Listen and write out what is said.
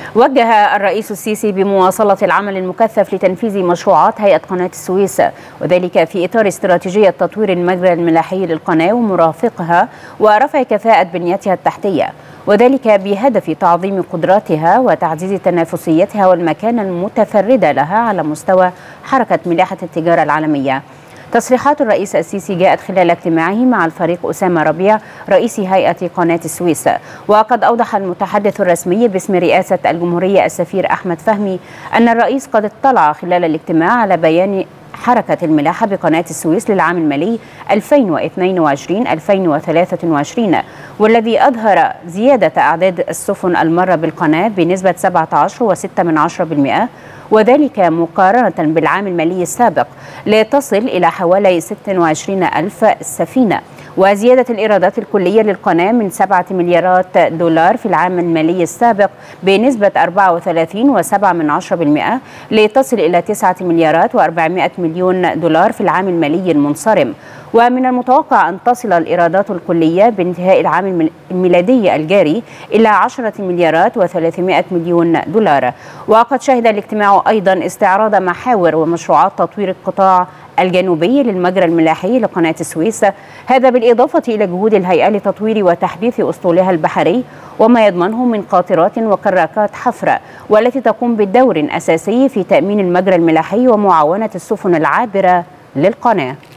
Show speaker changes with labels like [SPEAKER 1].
[SPEAKER 1] وجه الرئيس السيسي بمواصلة العمل المكثف لتنفيذ مشروعات هيئة قناة السويس، وذلك في إطار استراتيجية تطوير المجرى الملاحي للقناة ومرافقها ورفع كفاءة بنيتها التحتية، وذلك بهدف تعظيم قدراتها وتعزيز تنافسيتها والمكانة المتفردة لها على مستوى حركة ملاحة التجارة العالمية. تصريحات الرئيس السيسي جاءت خلال اجتماعه مع الفريق أسامة ربيع رئيس هيئة قناة السويس. وقد أوضح المتحدث الرسمي باسم رئاسة الجمهورية السفير أحمد فهمي أن الرئيس قد اطلع خلال الاجتماع على بيان حركة الملاحة بقناة السويس للعام المالي 2022-2023، والذي أظهر زيادة أعداد السفن المارة بالقناة بنسبة 17.6%، وذلك مقارنة بالعام المالي السابق لتصل إلى حوالي 26,000 سفينة، وزيادة الإيرادات الكلية للقناة من 7 مليارات دولار في العام المالي السابق بنسبة 34.7% لتصل إلى 9 مليارات و400 مليون دولار في العام المالي المنصرم. ومن المتوقع أن تصل الإيرادات الكلية بانتهاء العام الميلادي الجاري إلى 10 مليارات و300 مليون دولار. وقد شهد الاجتماع أيضا استعراض محاور ومشروعات تطوير القطاع الجنوبي للمجرى الملاحي لقناة السويس، هذا بالإضافة إلى جهود الهيئة لتطوير وتحديث أسطولها البحري وما يضمنه من قاطرات وكراكات حفر، والتي تقوم بدور أساسي في تأمين المجرى الملاحي ومعاونة السفن العابرة للقناة.